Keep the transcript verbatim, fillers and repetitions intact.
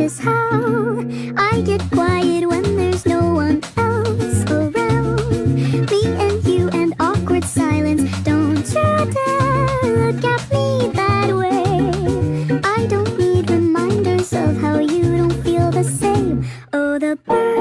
is how I get quiet when there's no one else around. Me and you and awkward silence. Don't you dare look at me that way. I don't need reminders of how you don't feel the same. Oh, the bird